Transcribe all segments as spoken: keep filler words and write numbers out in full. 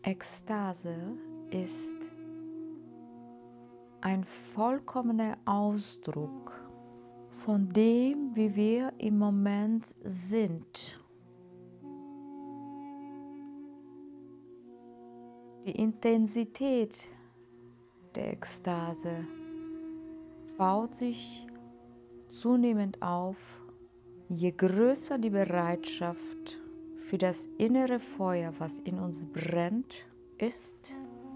Ekstase ist ein vollkommener Ausdruck von dem, wie wir im Moment sind. Die Intensität der Ekstase baut sich zunehmend auf, je größer die Bereitschaft für das innere Feuer, was in uns brennt, ist,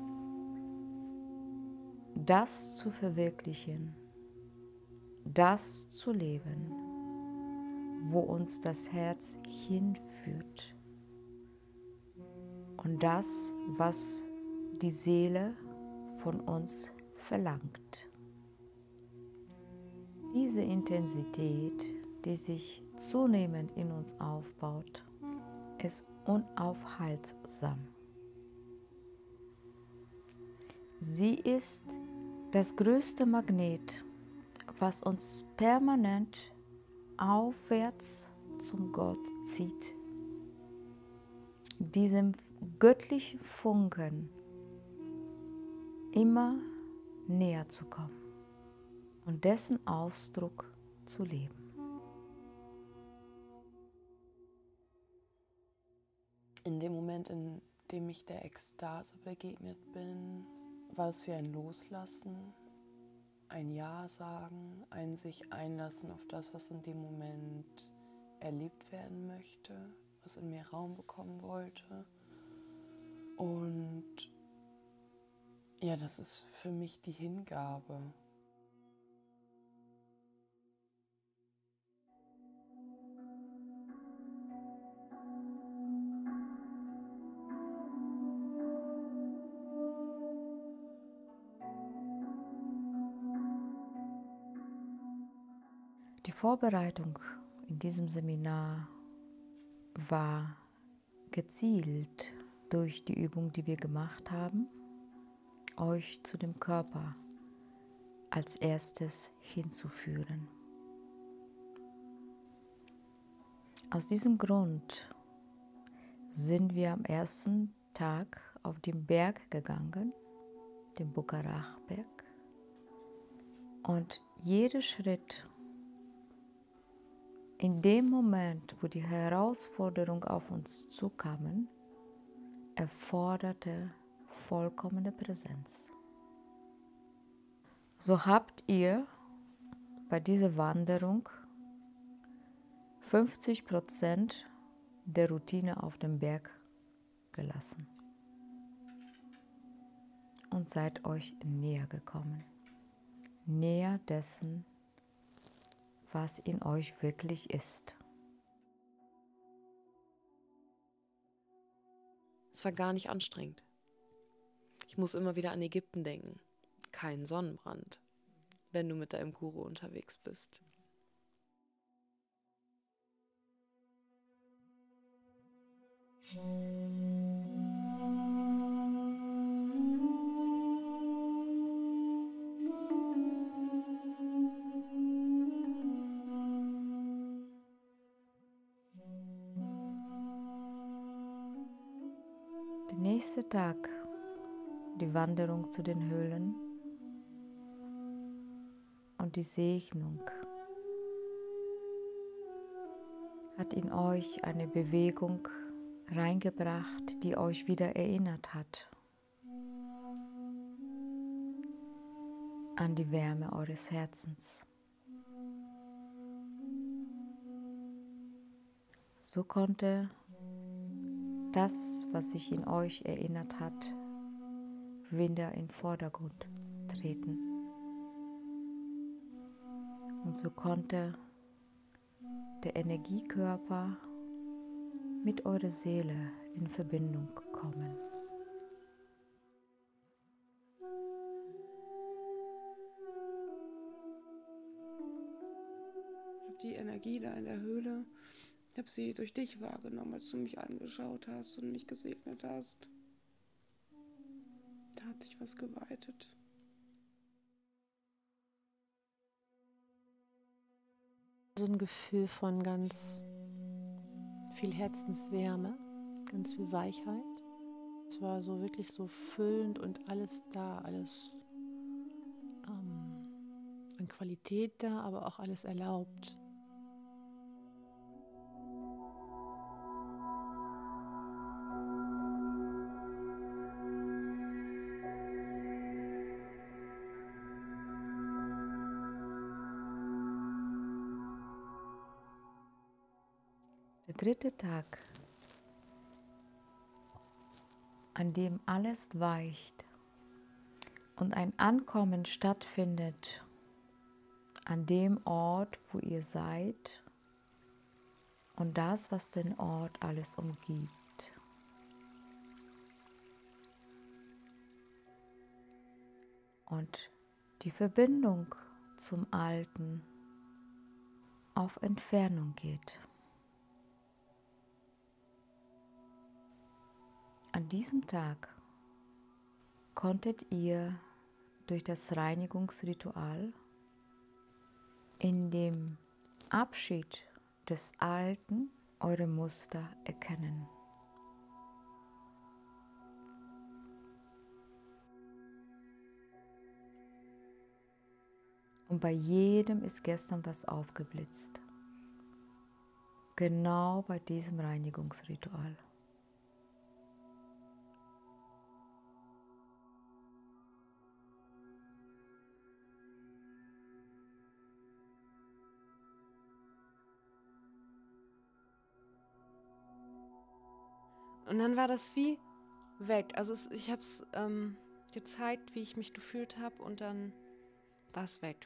das zu verwirklichen, das zu leben, wo uns das Herz hinführt und das, was die Seele von uns verlangt. Diese Intensität, die sich zunehmend in uns aufbaut, ist unaufhaltsam. Sie ist das größte Magnet, was uns permanent aufwärts zum Gott zieht. Diesem göttlichen Funken immer näher zu kommen und dessen Ausdruck zu leben. In dem Moment, in dem ich der Ekstase begegnet bin, war es wie ein Loslassen, ein Ja sagen, ein sich einlassen auf das, was in dem Moment erlebt werden möchte, was in mir Raum bekommen wollte. Und ja, das ist für mich die Hingabe. Die Vorbereitung in diesem Seminar war gezielt durch die Übung, die wir gemacht haben, euch zu dem Körper als erstes hinzuführen. Aus diesem Grund sind wir am ersten Tag auf den Berg gegangen, den Bukarach-Berg, und jeder Schritt in dem Moment, wo die Herausforderung auf uns zukam, erforderte vollkommene Präsenz. So habt ihr bei dieser Wanderung fünfzig Prozent der Routine auf dem Berg gelassen und seid euch näher gekommen, näher dessen, was in euch wirklich ist. Es war gar nicht anstrengend. Ich muss immer wieder an Ägypten denken. Kein Sonnenbrand, wenn du mit deinem Guru unterwegs bist. Der nächste Tag, die Wanderung zu den Höhlen und die Segnung, hat in euch eine Bewegung reingebracht, die euch wieder erinnert hat an die Wärme eures Herzens. So konnte das, was sich in euch erinnert hat, wieder in den Vordergrund treten. Und so konnte der Energiekörper mit eurer Seele in Verbindung kommen. Ich habe die Energie da in der Höhle, ich habe sie durch dich wahrgenommen, als du mich angeschaut hast und mich gesegnet hast. Da hat sich was geweitet. So ein Gefühl von ganz viel Herzenswärme, ganz viel Weichheit. Es war so wirklich so füllend und alles da, alles ähm, an Qualität da, aber auch alles erlaubt. Der dritte Tag, an dem alles weicht und ein Ankommen stattfindet an dem Ort, wo ihr seid und das, was den Ort alles umgibt. Und die Verbindung zum Alten auf Entfernung geht. An diesem Tag konntet ihr durch das Reinigungsritual in dem Abschied des Alten eure Muster erkennen. Und bei jedem ist gestern was aufgeblitzt. Genau bei diesem Reinigungsritual. Und dann war das wie weg. Also es, ich habe es ähm, gezeigt, wie ich mich gefühlt habe und dann war es weg.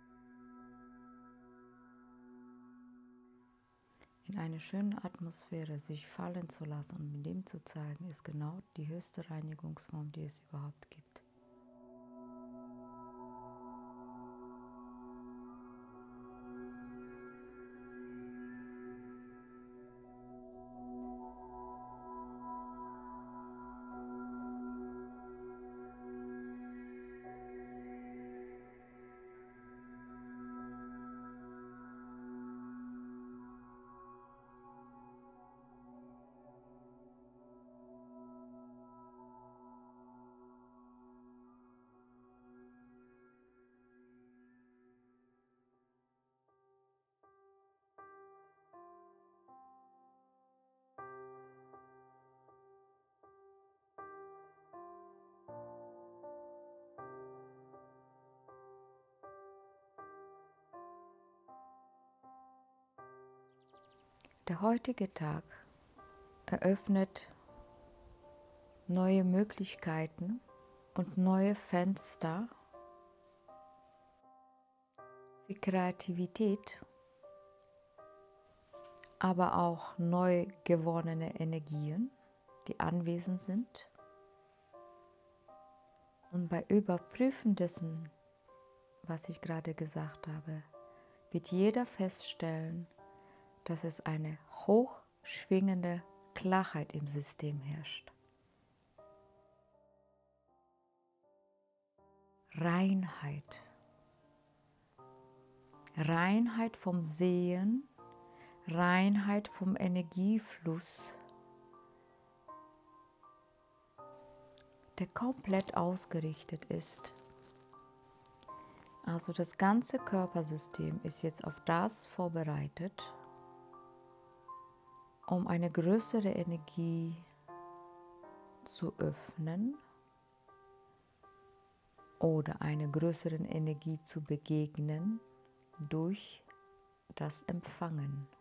In eine schöne Atmosphäre sich fallen zu lassen und mit dem zu zeigen, ist genau die höchste Reinigungsform, die es überhaupt gibt. Der heutige Tag eröffnet neue Möglichkeiten und neue Fenster für Kreativität, aber auch neu gewonnene Energien, die anwesend sind. Und bei Überprüfen dessen, was ich gerade gesagt habe, wird jeder feststellen, dass es eine hochschwingende Klarheit im System herrscht. Reinheit. Reinheit vom Sehen, Reinheit vom Energiefluss, der komplett ausgerichtet ist. Also das ganze Körpersystem ist jetzt auf das vorbereitet, um eine größere Energie zu öffnen oder einer größeren Energie zu begegnen durch das Empfangen.